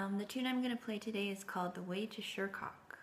The tune I'm going to play today is called The Way to Shercock.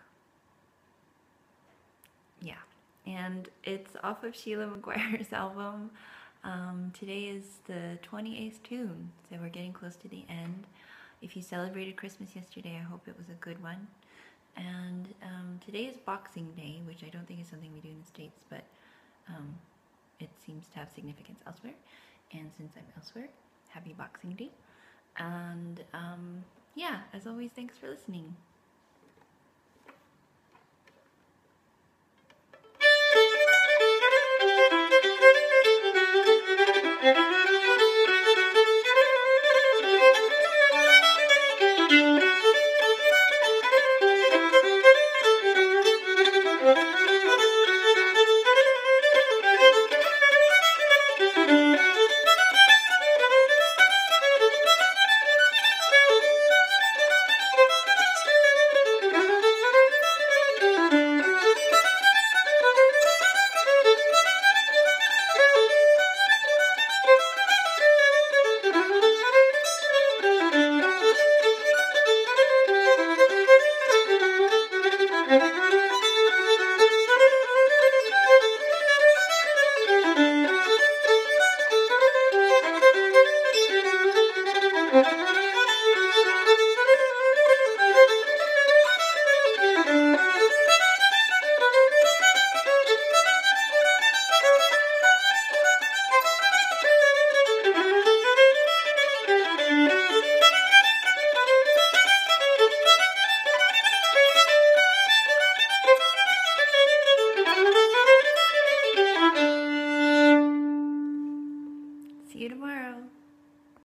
Yeah, and it's off of Sheila Maguire's album. Today is the 28th tune, so we're getting close to the end. If you celebrated Christmas yesterday, I hope it was a good one. And today is Boxing Day, which I don't think is something we do in the States, but it seems to have significance elsewhere. And since I'm elsewhere, happy Boxing Day. And yeah, as always, thanks for listening.